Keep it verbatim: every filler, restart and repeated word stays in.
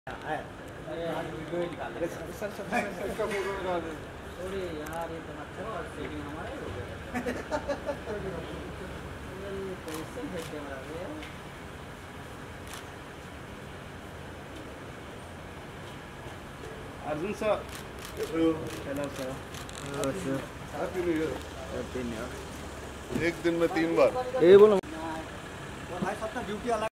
थोड़ी यार ये तो अच्छा और सेटिंग हमारा हो गया। कैसे है कैमरा ये? Arjun sir, hello sir. Happy new year. Happy new year. एक दिन में तीन बार ये बोलो भाई सबका ड्यूटी अलग